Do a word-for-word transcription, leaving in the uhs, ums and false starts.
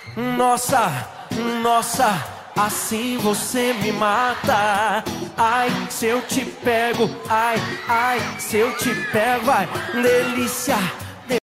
Nossa, nossa, assim você me mata. Ai, se eu te pego, ai, ai, se eu te pego, vai. Delícia,